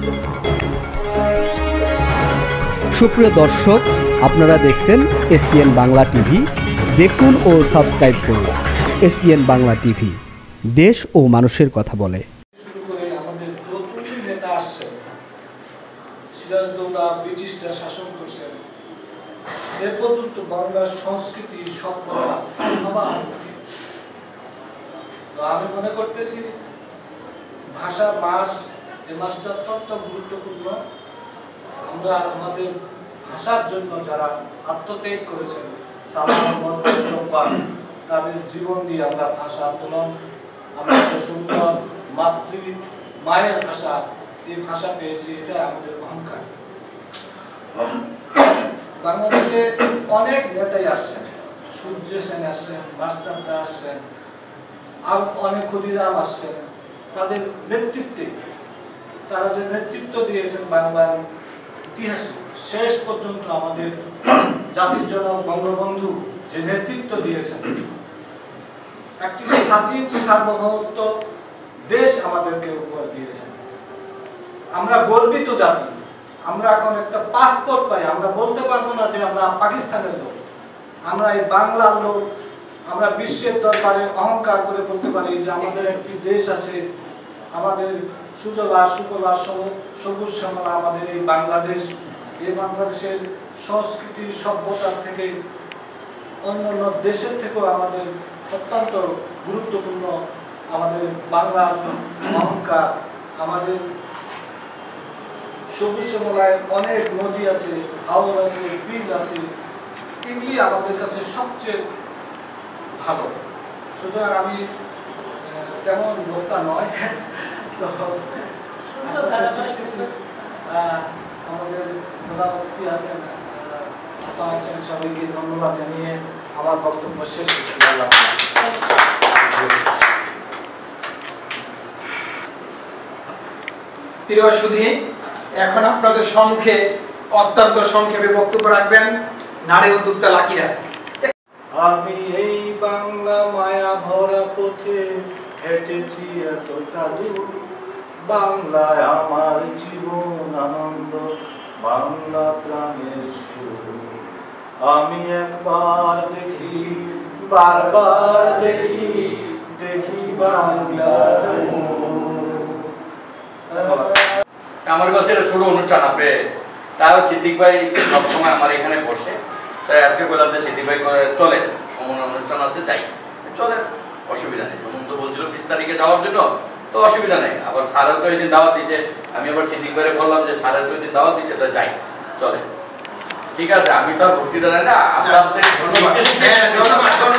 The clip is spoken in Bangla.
সুপ্রিয় দর্শক, আপনারা দেখছেন এসপিএন বাংলা টিভি। দেখুন ও সাবস্ক্রাইব করুন এসপিএন বাংলা টিভি, দেশ ও মানুষের কথা বলে। শুরু করে আমাদের যতগুলি নেতা আসছেন, সিরাজদৌল্লা ব্রিটিশরা শাসন করছেন, এ পর্যন্ত বাংলার সংস্কৃতি সভ্যতা সবার মধ্যে। তো আমি মনে করতেছি ভাষা মাস, এই মাসটা অত্যন্ত গুরুত্বপূর্ণ। আমরা আমাদের ভাষার জন্য যারা আত্মত্যাগ করেছেন, তাদের জীবন দিয়ে আমরা ভাষা আন্দোলন, আমরা সুন্দর মায়ের ভাষা, এই ভাষা পেয়েছি, এটা আমাদের অহংকার। বাংলাদেশে অনেক নেতাই আসছেন, সূর্য সেন আসছেন, মাস্টারদা আসছেন, আর অনেক ক্ষুদিরাম আসছেন। তাদের নেতৃত্বে, তারা যে নেতৃত্ব দিয়েছেন বাংলার ইতিহাসে, শেষ পর্যন্ত আমাদের জাতির জনক বঙ্গবন্ধু যে নেতৃত্ব দিয়েছেন, একটি স্বাধীন সার্বভৌমত্ব দেশ আমাদেরকে উপহার দিয়েছেন। আমরা গর্বিত জাতি। আমরা এখন একটা পাসপোর্ট পাই, আমরা বলতে পারবো না যে আমরা পাকিস্তানের লোক, আমরা এই বাংলার লোক। আমরা বিশ্বের দরবারে অহংকার করে বলতে পারি যে আমাদের একটি দেশ আছে, আমাদের সুজলা সুফলা সবুজ শ্যামলা আমাদের এই বাংলাদেশ। এই বাংলাদেশের সংস্কৃতি সভ্যতার থেকে অন্যান্য দেশের থেকেও আমাদের অত্যন্ত গুরুত্বপূর্ণ আমাদের বাংলার অহংকার। আমাদের সবুজ শ্যামলায় অনেক নদী আছে, হাওর আছে, বিল আছে, এগুলি আমাদের কাছে সবচেয়ে ভালো। সুতরাং আমি তেমন বক্তা নয়, তো আমাদের প্রধান অতিথি আছেন, আপা আছেন, সবাইকে ধন্যবাদ জানিয়ে আমার বক্তব্য শেষ করছি। প্রিয় সুধী, এখন আপনাদের সম্মুখে অত্যন্ত সংক্ষেপে বক্তব্য রাখবেন নারী উদ্যোক্তা লাকি রায়। আমি এই বাংলা মায়া ভরা পথে হেঁটেছি এতটা দূর, বাংলায় আমার জীবন আনন্দ, বাংলা প্রাণের সুর। আমি একবার দেখি, বারবার দেখি, দেখি বাংলার। আমার কাছে একটা ছোট অনুষ্ঠান আপনি, তাও সিদ্দিক ভাই সবসময় আমার এখানে বসে, তাই আজকে বললাম যে সিদ্দিক ভাই চলে, সমন্বয় অনুষ্ঠান আছে, যাই, চলে, অসুবিধা নেই। সমন তো বলছিল 20 তারিখে যাওয়ার জন্য, তো অসুবিধা নেই। আবার স্যারের তো এদিন দাওয়াত দিছে, আমি আবার সিদ্দিক ভাইরে বললাম যে স্যারের তো এদিন দাওয়াত দিছে, তো যাই, চলে, ঠিক আছে। আমি তো আর ভর্তি দেয় না, আস্তে আস্তে